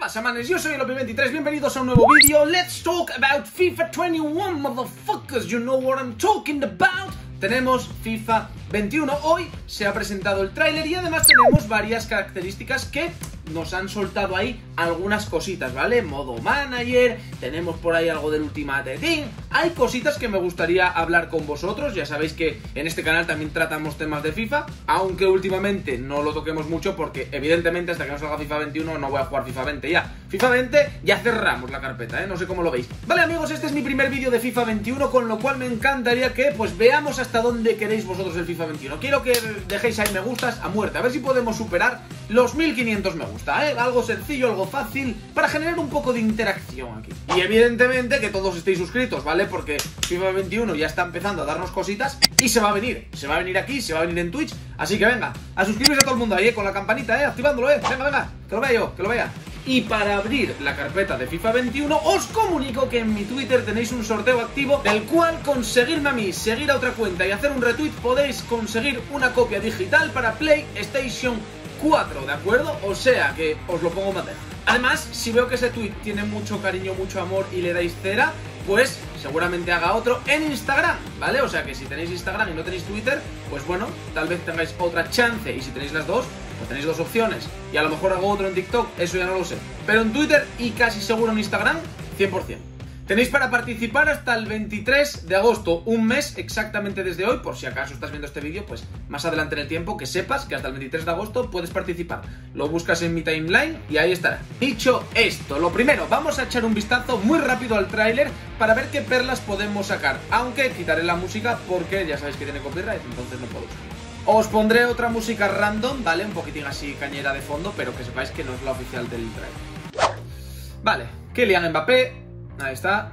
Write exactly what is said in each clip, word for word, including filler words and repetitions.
pasa, manes? Yo soy el O P veintitrés, bienvenidos a un nuevo vídeo. Let's talk about FIFA veintiuno, motherfuckers, you know what I'm talking about. Tenemos FIFA veintiuno, hoy se ha presentado el tráiler y además tenemos varias características que nos han soltado ahí algunas cositas, ¿vale? Modo manager, tenemos por ahí algo del Ultimate Team, hay cositas que me gustaría hablar con vosotros. Ya sabéis que en este canal también tratamos temas de FIFA, aunque últimamente no lo toquemos mucho porque evidentemente hasta que no salga FIFA veintiuno no voy a jugar FIFA veinte ya. FIFA veinte ya cerramos la carpeta, ¿eh? No sé cómo lo veis. Vale, amigos, este es mi primer vídeo de FIFA veintiuno, con lo cual me encantaría que pues veamos hasta dónde queréis vosotros el FIFA veintiuno. Quiero que dejéis ahí me gustas a muerte, a ver si podemos superar los mil quinientos me gusta, ¿eh? Algo sencillo, algo fácil, para generar un poco de interacción aquí. Y evidentemente que todos estéis suscritos, ¿vale? Porque FIFA veintiuno ya está empezando a darnos cositas y se va a venir, se va a venir aquí, se va a venir en Twitch. Así que venga, a suscribirse a todo el mundo ahí, ¿eh? Con la campanita, ¿eh? Activándolo, ¿eh? Venga, venga, que lo vea yo, que lo vea. Y para abrir la carpeta de FIFA veintiuno os comunico que en mi Twitter tenéis un sorteo activo, del cual conseguirme a mí, seguir a otra cuenta y hacer un retweet podéis conseguir una copia digital para PlayStation cuatro, ¿de acuerdo? O sea que os lo pongo en bandeja. Además, si veo que ese tweet tiene mucho cariño, mucho amor y le dais cera, pues seguramente haga otro en Instagram, ¿vale? O sea que si tenéis Instagram y no tenéis Twitter, pues bueno, tal vez tengáis otra chance. Y si tenéis las dos, pues tenéis dos opciones. Y a lo mejor hago otro en TikTok, eso ya no lo sé. Pero en Twitter y casi seguro en Instagram, cien por cien. Tenéis para participar hasta el veintitrés de agosto, un mes exactamente desde hoy. Por si acaso estás viendo este vídeo, pues más adelante en el tiempo, que sepas que hasta el veintitrés de agosto puedes participar. Lo buscas en mi timeline y ahí estará. Dicho esto, lo primero, vamos a echar un vistazo muy rápido al tráiler para ver qué perlas podemos sacar. Aunque quitaré la música porque ya sabéis que tiene copyright, entonces no puedo usar. Os pondré otra música random, ¿vale? Un poquitín así cañera de fondo, pero que sepáis que no es la oficial del tráiler. Vale, Kylian Mbappé. Ahí está.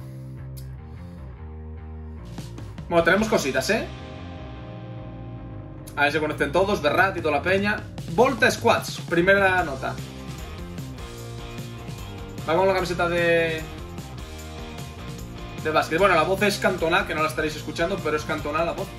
Bueno, tenemos cositas, ¿eh? A ver si se conecten todos, Verrat y toda la peña. Volta Squads, primera nota. Va con la camiseta de... de básquet. Bueno, la voz es Cantona, que no la estaréis escuchando, pero es Cantona la voz.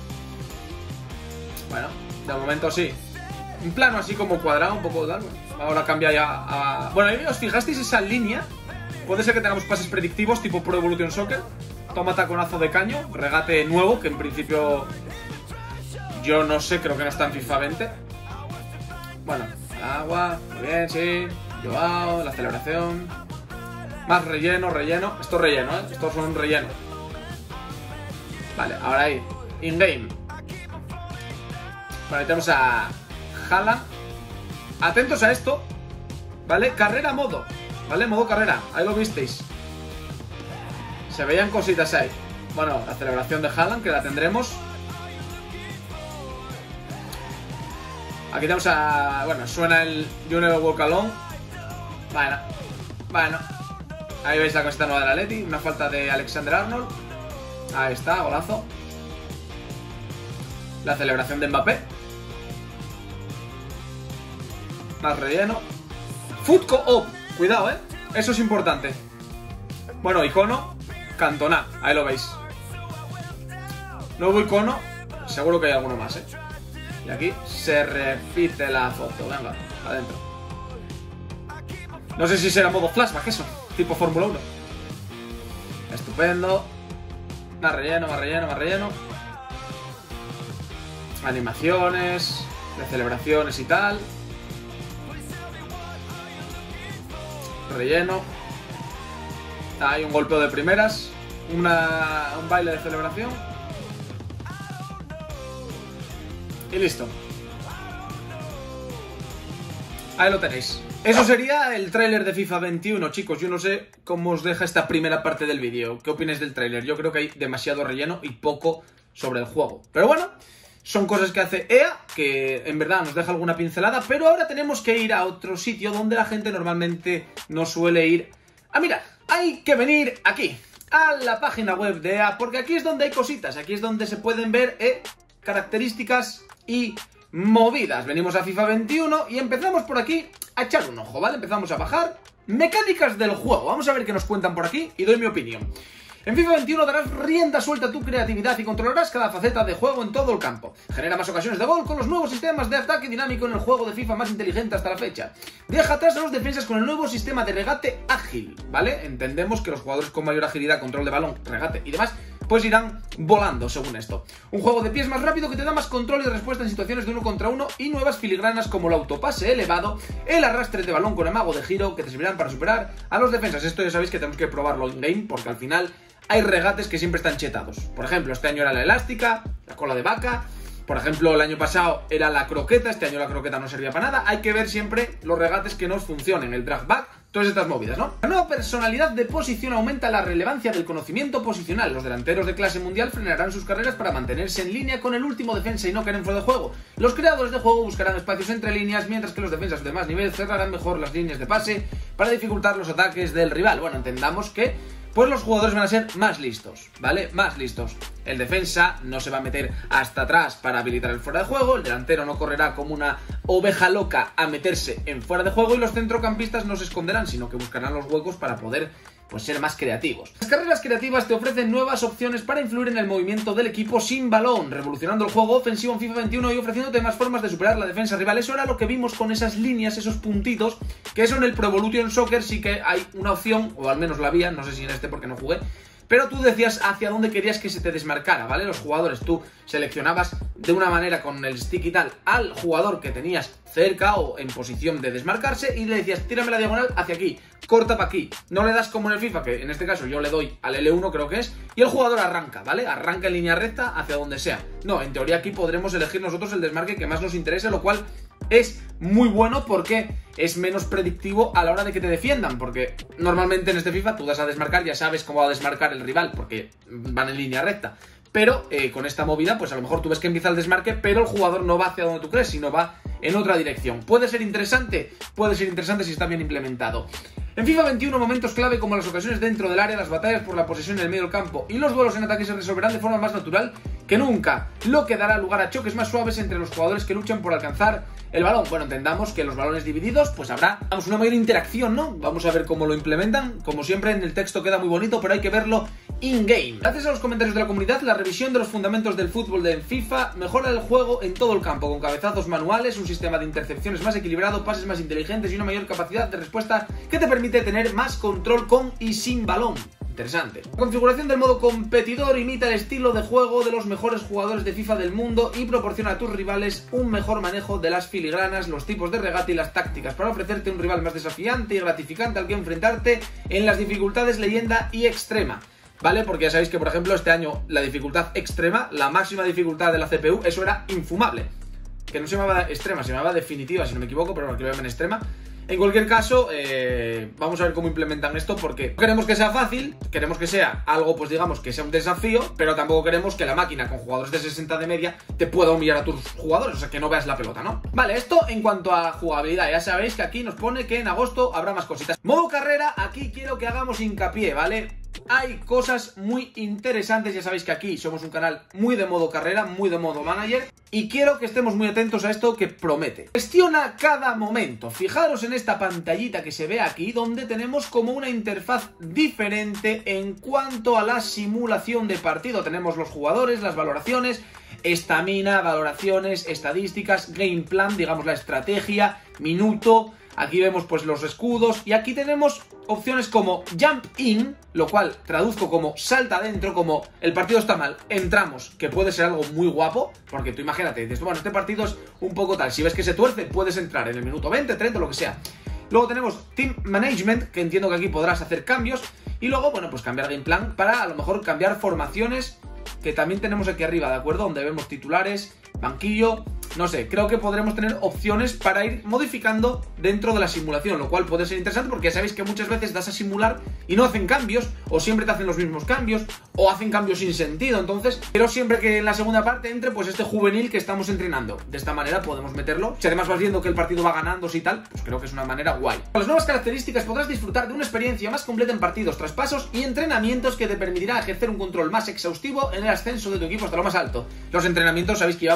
Bueno, de momento sí. Un plano así como cuadrado, un poco tal. Ahora cambia ya a... Bueno, ahí os fijasteis esa línea. Puede ser que tengamos pases predictivos tipo Pro Evolution Soccer. Toma taconazo de caño, regate nuevo, que en principio yo no sé, creo que no está en FIFA veinte. Bueno, agua, muy bien, sí. Joao, la celebración. Más relleno, relleno. Esto es relleno, ¿eh? Estos son relleno. Vale, ahora ahí. In-game. Vale, tenemos a Haaland. Atentos a esto. Vale, carrera modo. Vale, modo carrera, ahí lo visteis. Se veían cositas ahí. Bueno, la celebración de Haaland, que la tendremos. Aquí tenemos a... Bueno, suena el You Never Walk Alone. Bueno, bueno. Ahí veis la cosita nueva del Atleti. Una falta de Alexander Arnold. Ahí está, golazo. La celebración de Mbappé. Más relleno. Foot Co-op. Cuidado, eh. Eso es importante. Bueno, icono. Cantona. Ahí lo veis. Nuevo icono. Seguro que hay alguno más, eh. Y aquí se repite la foto. Venga, adentro. No sé si será modo flashback eso. Tipo Fórmula uno. Estupendo. Más relleno, más relleno, más relleno. Animaciones. De celebraciones y tal. Relleno. Hay un golpeo de primeras. Una, un baile de celebración. Y listo. Ahí lo tenéis. Eso sería el tráiler de FIFA veintiuno, chicos. Yo no sé cómo os deja esta primera parte del vídeo. ¿Qué opináis del tráiler? Yo creo que hay demasiado relleno y poco sobre el juego. Pero bueno, son cosas que hace E A, que en verdad nos deja alguna pincelada, pero ahora tenemos que ir a otro sitio donde la gente normalmente no suele ir a mirar. Hay que venir aquí, a la página web de E A, porque aquí es donde hay cositas, aquí es donde se pueden ver eh, características y movidas. Venimos a FIFA veintiuno y empezamos por aquí a echar un ojo, ¿vale? Empezamos a bajar mecánicas del juego. Vamos a ver qué nos cuentan por aquí y doy mi opinión. En FIFA veintiuno darás rienda suelta a tu creatividad y controlarás cada faceta de juego en todo el campo. Genera más ocasiones de gol con los nuevos sistemas de ataque dinámico en el juego de FIFA más inteligente hasta la fecha. Deja atrás a los defensas con el nuevo sistema de regate ágil, ¿vale? Entendemos que los jugadores con mayor agilidad, control de balón, regate y demás, pues irán volando según esto. Un juego de pies más rápido que te da más control y respuesta en situaciones de uno contra uno y nuevas filigranas como el autopase elevado, el arrastre de balón con amago de giro que te servirán para superar a los defensas. Esto ya sabéis que tenemos que probarlo in game porque al final hay regates que siempre están chetados. Por ejemplo, este año era la elástica, la cola de vaca. Por ejemplo, el año pasado era la croqueta, este año la croqueta no servía para nada. Hay que ver siempre los regates que nos funcionen, el drag back, todas estas movidas, ¿no? La nueva personalidad de posición aumenta la relevancia del conocimiento posicional. Los delanteros de clase mundial frenarán sus carreras para mantenerse en línea con el último defensa y no caer en fuera de juego. Los creadores de juego buscarán espacios entre líneas, mientras que los defensas de más nivel cerrarán mejor las líneas de pase para dificultar los ataques del rival. Bueno, entendamos que pues los jugadores van a ser más listos, ¿vale? Más listos. El defensa no se va a meter hasta atrás para habilitar el fuera de juego, el delantero no correrá como una oveja loca a meterse en fuera de juego y los centrocampistas no se esconderán, sino que buscarán los huecos para poder pues ser más creativos. Las carreras creativas te ofrecen nuevas opciones para influir en el movimiento del equipo sin balón, revolucionando el juego ofensivo en FIFA veintiuno y ofreciéndote más formas de superar la defensa rival. Eso era lo que vimos con esas líneas, esos puntitos, que eso en el Pro Evolution Soccer sí que hay una opción, o al menos la había, no sé si en este porque no jugué, pero tú decías hacia dónde querías que se te desmarcara, ¿vale? Los jugadores, tú seleccionabas de una manera con el stick y tal al jugador que tenías cerca o en posición de desmarcarse y le decías, tírame la diagonal hacia aquí, corta para aquí. No le das como en el FIFA, que en este caso yo le doy al L uno creo que es, y el jugador arranca, ¿vale? Arranca en línea recta hacia donde sea. No, en teoría aquí podremos elegir nosotros el desmarque que más nos interese, lo cual es muy bueno porque es menos predictivo a la hora de que te defiendan, porque normalmente en este FIFA tú das a desmarcar, ya sabes cómo va a desmarcar el rival porque van en línea recta. Pero eh, con esta movida, pues a lo mejor tú ves que empieza el desmarque, pero el jugador no va hacia donde tú crees, sino va en otra dirección. ¿Puede ser interesante? Puede ser interesante si está bien implementado. En FIFA veintiuno, momentos clave como las ocasiones dentro del área, las batallas por la posesión en el medio del campo y los duelos en ataque se resolverán de forma más natural que nunca, lo que dará lugar a choques más suaves entre los jugadores que luchan por alcanzar el balón. Bueno, entendamos que los balones divididos, pues habrá vamos, una mayor interacción, ¿no? Vamos a ver cómo lo implementan. Como siempre, en el texto queda muy bonito, pero hay que verlo in-game. Gracias a los comentarios de la comunidad, la revisión de los fundamentos del fútbol de FIFA mejora el juego en todo el campo, con cabezazos manuales, un sistema de intercepciones más equilibrado, pases más inteligentes y una mayor capacidad de respuesta que te permite tener más control con y sin balón. Interesante. La configuración del modo competidor imita el estilo de juego de los mejores jugadores de FIFA del mundo y proporciona a tus rivales un mejor manejo de las filigranas, los tipos de regate y las tácticas para ofrecerte un rival más desafiante y gratificante al que enfrentarte en las dificultades leyenda y extrema. ¿Vale? Porque ya sabéis que, por ejemplo, este año la dificultad extrema, la máxima dificultad de la C P U, eso era infumable. Que no se llamaba extrema, se llamaba definitiva, si no me equivoco, pero aquí lo llaman extrema. En cualquier caso, eh, vamos a ver cómo implementan esto, porque no queremos que sea fácil, queremos que sea algo, pues digamos, que sea un desafío, pero tampoco queremos que la máquina con jugadores de sesenta de media te pueda humillar a tus jugadores, o sea, que no veas la pelota, ¿no? Vale, esto en cuanto a jugabilidad, ya sabéis que aquí nos pone que en agosto habrá más cositas. Modo carrera, aquí quiero que hagamos hincapié, ¿vale? Hay cosas muy interesantes, ya sabéis que aquí somos un canal muy de modo carrera, muy de modo manager, y quiero que estemos muy atentos a esto que promete. Gestiona cada momento. Fijaros en esta pantallita que se ve aquí, donde tenemos como una interfaz diferente en cuanto a la simulación de partido. Tenemos los jugadores, las valoraciones, estamina, valoraciones, estadísticas, game plan, digamos la estrategia, minuto. Aquí vemos pues los escudos y aquí tenemos opciones como Jump In, lo cual traduzco como salta adentro, como el partido está mal, entramos, que puede ser algo muy guapo, porque tú imagínate, dices, bueno, este partido es un poco tal, si ves que se tuerce, puedes entrar en el minuto veinte, treinta, lo que sea. Luego tenemos Team Management, que entiendo que aquí podrás hacer cambios, y luego, bueno, pues cambiar game plan para a lo mejor cambiar formaciones, que también tenemos aquí arriba, ¿de acuerdo? Donde vemos titulares, banquillo. No sé, creo que podremos tener opciones para ir modificando dentro de la simulación, lo cual puede ser interesante porque ya sabéis que muchas veces das a simular y no hacen cambios, o siempre te hacen los mismos cambios, o hacen cambios sin sentido. Entonces, pero siempre que en la segunda parte entre pues este juvenil que estamos entrenando. De esta manera podemos meterlo. Si además vas viendo que el partido va ganándose y tal, pues creo que es una manera guay. Con las nuevas características podrás disfrutar de una experiencia más completa en partidos, traspasos y entrenamientos que te permitirá ejercer un control más exhaustivo en el ascenso de tu equipo hasta lo más alto. Los entrenamientos sabéis que llevamos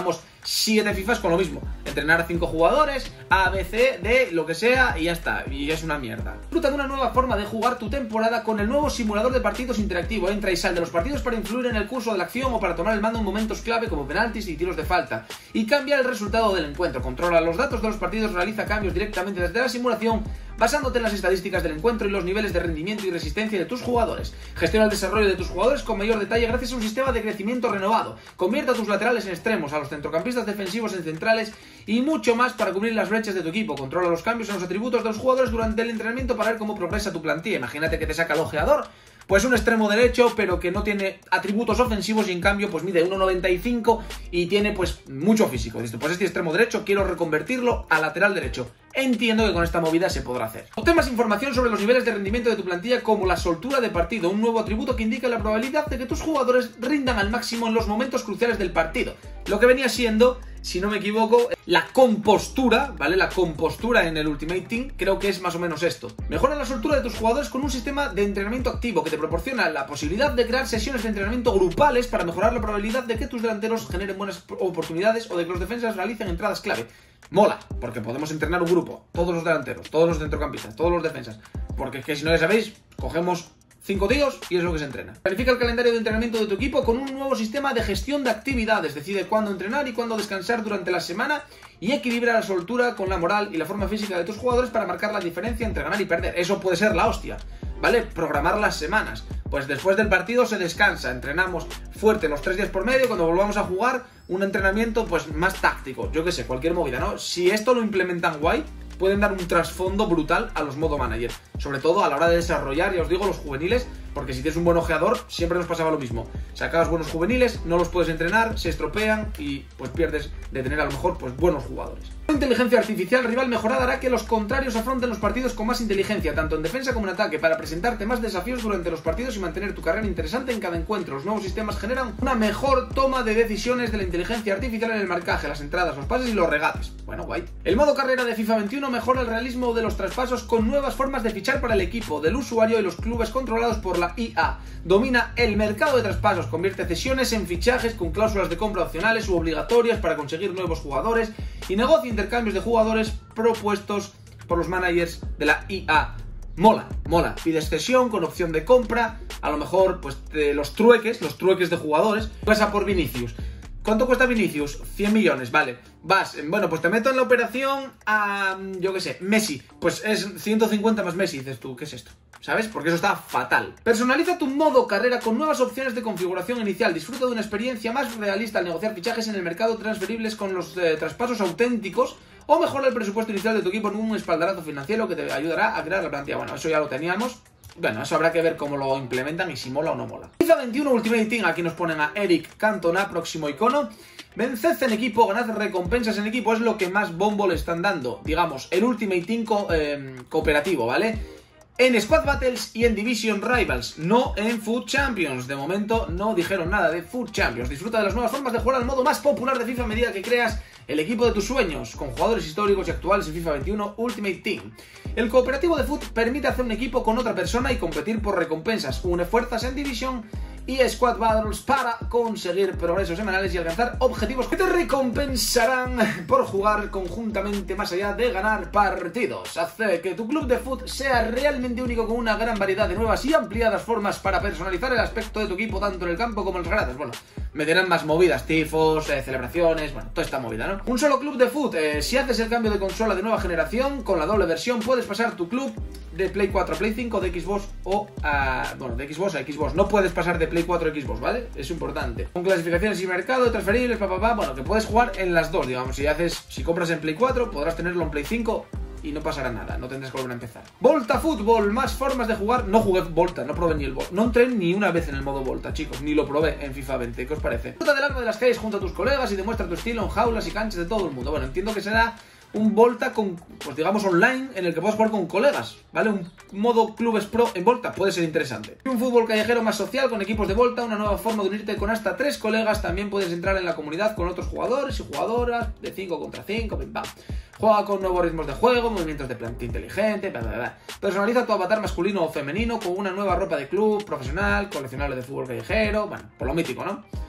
siete FIFAs con lo mismo. Entrenar a cinco jugadores, A, B, C, D, lo que sea, y ya está. Y es una mierda. Disfruta de una nueva forma de jugar tu temporada con el nuevo simulador de partidos interactivo. Entra y sal de los partidos para influir en el curso de la acción o para tomar el mando en momentos clave como penaltis y tiros de falta. Y cambia el resultado del encuentro. Controla los datos de los partidos, realiza cambios directamente desde la simulación, basándote en las estadísticas del encuentro y los niveles de rendimiento y resistencia de tus jugadores. Gestiona el desarrollo de tus jugadores con mayor detalle gracias a un sistema de crecimiento renovado. Convierte a tus laterales en extremos, a los centrocampistas defensivos en centrales y mucho más para cubrir las brechas de tu equipo. Controla los cambios en los atributos de los jugadores durante el entrenamiento para ver cómo progresa tu plantilla. Imagínate que te saca el ojeador, pues un extremo derecho, pero que no tiene atributos ofensivos y en cambio pues mide uno noventa y cinco y tiene pues mucho físico. Dices, pues este extremo derecho quiero reconvertirlo a lateral derecho. Entiendo que con esta movida se podrá hacer. Obtén más información sobre los niveles de rendimiento de tu plantilla, como la soltura de partido, un nuevo atributo que indica la probabilidad de que tus jugadores rindan al máximo en los momentos cruciales del partido. Lo que venía siendo, si no me equivoco, la compostura, ¿vale? La compostura en el Ultimate Team, creo que es más o menos esto. Mejora la soltura de tus jugadores con un sistema de entrenamiento activo que te proporciona la posibilidad de crear sesiones de entrenamiento grupales para mejorar la probabilidad de que tus delanteros generen buenas oportunidades o de que los defensas realicen entradas clave. Mola, porque podemos entrenar un grupo, todos los delanteros, todos los centrocampistas, todos los defensas, porque es que si no ya sabéis, cogemos cinco tíos y es lo que se entrena. Planifica el calendario de entrenamiento de tu equipo con un nuevo sistema de gestión de actividades. Decide cuándo entrenar y cuándo descansar durante la semana y equilibra la soltura con la moral y la forma física de tus jugadores para marcar la diferencia entre ganar y perder. Eso puede ser la hostia, ¿vale? Programar las semanas. Pues después del partido se descansa, entrenamos fuerte los tres días por medio, cuando volvamos a jugar un entrenamiento pues más táctico, yo qué sé, cualquier movida, ¿no? Si esto lo implementan guay, pueden dar un trasfondo brutal a los modo manager, sobre todo a la hora de desarrollar, ya os digo, los juveniles, porque si tienes un buen ojeador, siempre nos pasaba lo mismo. Sacabas buenos juveniles, no los puedes entrenar, se estropean y pues pierdes de tener a lo mejor pues buenos jugadores. La inteligencia artificial rival mejorada hará que los contrarios afronten los partidos con más inteligencia, tanto en defensa como en ataque, para presentarte más desafíos durante los partidos y mantener tu carrera interesante en cada encuentro. Los nuevos sistemas generan una mejor toma de decisiones de la inteligencia artificial en el marcaje, las entradas, los pases y los regates. Bueno, guay. El modo carrera de FIFA veintiuno mejora el realismo de los traspasos con nuevas formas de fichar para el equipo, del usuario y los clubes controlados por la I A. Domina el mercado de traspasos, convierte cesiones en fichajes con cláusulas de compra opcionales u obligatorias para conseguir nuevos jugadores y negocia intercambios de jugadores propuestos por los managers de la I A. Mola, mola. Pides cesión con opción de compra, a lo mejor pues de los trueques, los trueques de jugadores. Pasa por Vinicius. ¿Cuánto cuesta Vinicius? cien millones, vale. Vas, bueno, pues te meto en la operación a, yo qué sé, Messi. Pues es ciento cincuenta más Messi, dices tú, ¿qué es esto? ¿Sabes? Porque eso está fatal. Personaliza tu modo carrera con nuevas opciones de configuración inicial. Disfruta de una experiencia más realista al negociar fichajes en el mercado transferibles con los eh, traspasos auténticos, o mejora el presupuesto inicial de tu equipo en un espaldarazo financiero que te ayudará a crear la plantilla. Bueno, eso ya lo teníamos. Bueno, eso habrá que ver cómo lo implementan y si mola o no mola. FIFA veintiuno Ultimate Team, aquí nos ponen a Eric Cantona, próximo icono. Venced en equipo, ganad recompensas en equipo, es lo que más bombo le están dando. Digamos, el Ultimate Team co eh, cooperativo, ¿vale? En Squad Battles y en Division Rivals, no en Food Champions. De momento no dijeron nada de Food Champions. Disfruta de las nuevas formas de jugar al modo más popular de FIFA a medida que creas el equipo de tus sueños, con jugadores históricos y actuales en FIFA veintiuno Ultimate Team. El cooperativo de Food permite hacer un equipo con otra persona y competir por recompensas. Une fuerzas en Division y Squad Battles para conseguir progresos semanales y alcanzar objetivos que te recompensarán por jugar conjuntamente más allá de ganar partidos. Hace que tu club de fútbol sea realmente único, con una gran variedad de nuevas y ampliadas formas para personalizar el aspecto de tu equipo tanto en el campo como en los gradas. Bueno, meterán más movidas, tifos, eh, celebraciones, bueno, toda esta movida, ¿no? Un solo club de fútbol. Eh, si haces el cambio de consola de nueva generación con la doble versión, puedes pasar tu club de Play cuatro a Play cinco, de Xbox o a... bueno, de Xbox a Xbox. No puedes pasar de Play cuatro a Xbox, ¿vale? Es importante. Con clasificaciones y mercado, transferibles, papá, pa, pa, bueno, que puedes jugar en las dos, digamos. Si haces, si compras en Play cuatro, podrás tenerlo en Play cinco y no pasará nada, no tendrás que volver a empezar. Volta Fútbol, más formas de jugar. No jugué Volta, no probé ni el Volta. No entré ni una vez en el modo Volta, chicos, ni lo probé en FIFA veinte. ¿Qué os parece? Disfruta del arma de las calles junto a tus colegas y demuestra tu estilo en jaulas y canchas de todo el mundo. Bueno, entiendo que será un Volta con, pues digamos, online, en el que puedas jugar con colegas, ¿vale? Un modo clubes pro en Volta puede ser interesante. Un fútbol callejero más social con equipos de Volta, una nueva forma de unirte con hasta tres colegas. También puedes entrar en la comunidad con otros jugadores y jugadoras de cinco contra cinco, pim pam. Juega con nuevos ritmos de juego, movimientos de plantilla inteligente, bla, bla, bla. Personaliza tu avatar masculino o femenino con una nueva ropa de club, profesional, coleccionable de fútbol callejero, bueno, por lo mítico, ¿no?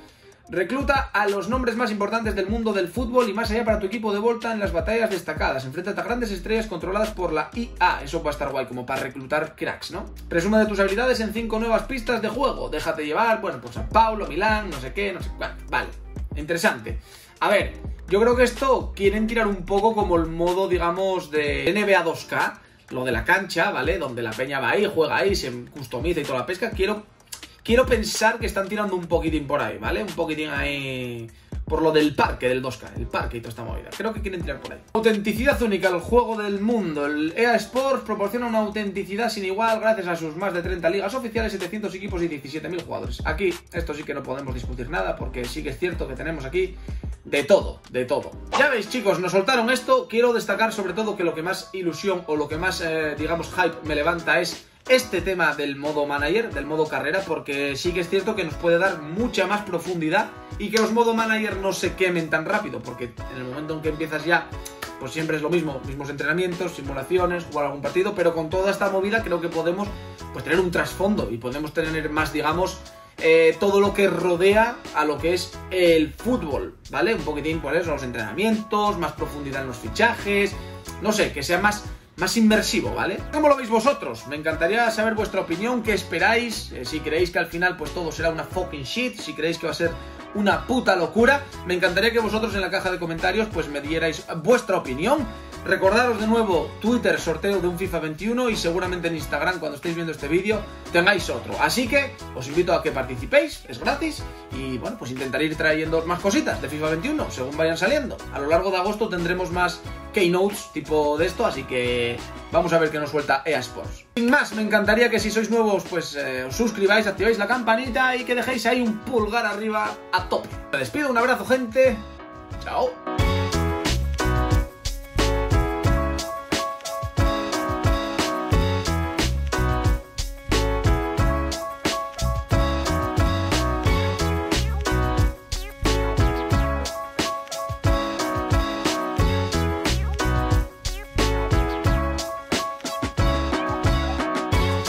Recluta a los nombres más importantes del mundo del fútbol y más allá para tu equipo de vuelta en las batallas destacadas. Enfréntate a grandes estrellas controladas por la I A. Eso va a estar guay, como para reclutar cracks, ¿no? Presume de tus habilidades en cinco nuevas pistas de juego. Déjate llevar, bueno, pues San Paulo, Milán, no sé qué, no sé cuál. Vale, interesante. A ver, yo creo que esto quieren tirar un poco como el modo, digamos, de N B A dos K, lo de la cancha, ¿vale? Donde la peña va ahí, juega ahí, se customiza y toda la pesca. Quiero, quiero pensar que están tirando un poquitín por ahí, ¿vale? Un poquitín ahí por lo del parque del dos K, el parque y toda esta movida. Creo que quieren tirar por ahí. Autenticidad única, el juego del mundo. El E A Sports proporciona una autenticidad sin igual gracias a sus más de treinta ligas oficiales, setecientos equipos y diecisiete mil jugadores. Aquí, esto sí que no podemos discutir nada porque sí que es cierto que tenemos aquí de todo, de todo. Ya veis, chicos, nos soltaron esto. Quiero destacar sobre todo que lo que más ilusión o lo que más, eh, digamos, hype me levanta es este tema del modo manager, del modo carrera, porque sí que es cierto que nos puede dar mucha más profundidad y que los modo manager no se quemen tan rápido, porque en el momento en que empiezas ya, pues siempre es lo mismo, mismos entrenamientos, simulaciones, jugar algún partido, pero con toda esta movida creo que podemos pues tener un trasfondo y podemos tener más, digamos, Eh, todo lo que rodea a lo que es el fútbol, ¿vale? Un poquitín por eso, los entrenamientos, más profundidad en los fichajes, no sé, que sea más, más inmersivo, ¿vale? ¿Cómo lo veis vosotros? Me encantaría saber vuestra opinión, qué esperáis, eh, si creéis que al final pues todo será una fucking shit, si creéis que va a ser una puta locura. Me encantaría que vosotros en la caja de comentarios pues me dierais vuestra opinión. Recordaros de nuevo, Twitter, sorteo de un FIFA veintiuno y seguramente en Instagram, cuando estéis viendo este vídeo, tengáis otro. Así que os invito a que participéis, es gratis y bueno, pues intentaré ir trayendo más cositas de FIFA veintiuno según vayan saliendo. A lo largo de agosto tendremos más keynotes tipo de esto, así que vamos a ver qué nos suelta E A Sports. Sin más, me encantaría que si sois nuevos, pues eh, os suscribáis, activáis la campanita y que dejéis ahí un pulgar arriba a tope. Me despido, un abrazo, gente. Chao.